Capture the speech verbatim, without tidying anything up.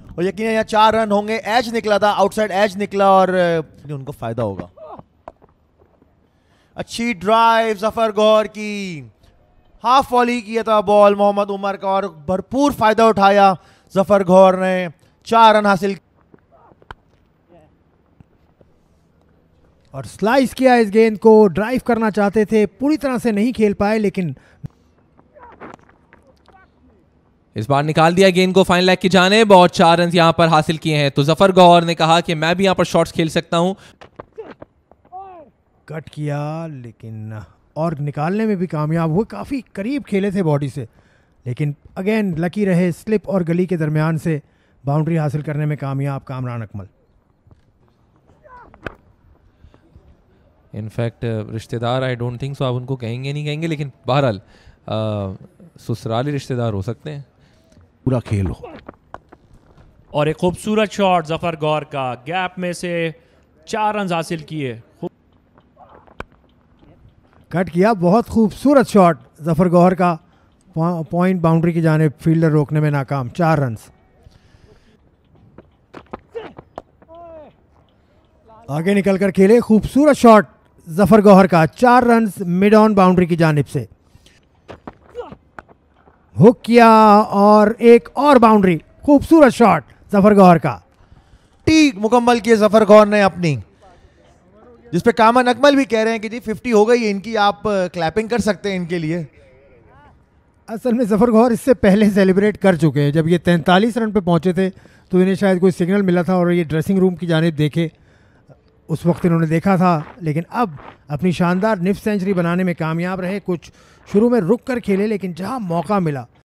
और यकीन यहाँ चार रन होंगे। एज निकला था, आउटसाइड एज निकला और उनको फायदा होगा। अच्छी ड्राइव जफर गौहर की, हाफ वॉली किया था बॉल मोहम्मद उमर का और भरपूर फायदा उठाया जफर गौहर ने, चार रन हासिल और स्लाइस किया इस गेंद को। ड्राइव करना चाहते थे, पूरी तरह से नहीं खेल पाए, लेकिन इस बार निकाल दिया गेंद को फाइनल लेग की जानिब और चार रन यहां पर हासिल किए हैं। तो जफर गौहर ने कहा कि मैं भी यहां पर शॉट्स खेल सकता हूं। कट किया लेकिन और निकालने में भी कामयाब हुए। काफ़ी करीब खेले थे बॉडी से, लेकिन अगेन लकी रहे, स्लिप और गली के दरमियान से बाउंड्री हासिल करने में कामयाब कामरान अकमल। इनफैक्ट रिश्तेदार आई डोंट थिंक सो आप उनको कहेंगे नहीं कहेंगे, लेकिन बहरहाल ससुराली रिश्तेदार हो सकते हैं। पूरा खेल हो। और एक खूबसूरत शॉट जफर गौहर का, गैप में से चार रन हासिल किए। कट किया, बहुत खूबसूरत शॉट जफर गौहर का, पॉइंट बाउंड्री की जानिब, फील्डर रोकने में नाकाम, चार रन। आगे निकलकर खेले, खूबसूरत शॉट जफर गौहर का, चार रन मिड ऑन बाउंड्री की जानिब से। हुक किया और एक और बाउंड्री, खूबसूरत शॉट जफर गौहर का। टी मुकम्मल किए जफर गौहर ने अपनी, जिस पे कामन अकमल भी कह रहे हैं कि जी फिफ्टी हो गई है इनकी, आप क्लैपिंग कर सकते हैं इनके लिए। असल में जफर गौहर इससे पहले सेलिब्रेट कर चुके हैं। जब ये तैंतालीस रन पे पहुंचे थे तो इन्हें शायद कोई सिग्नल मिला था और ये ड्रेसिंग रूम की जानिब देखे, उस वक्त इन्होंने देखा था। लेकिन अब अपनी शानदार निफ सेंचुरी बनाने में कामयाब रहे। कुछ शुरू में रुक कर खेले, लेकिन जहां मौका मिला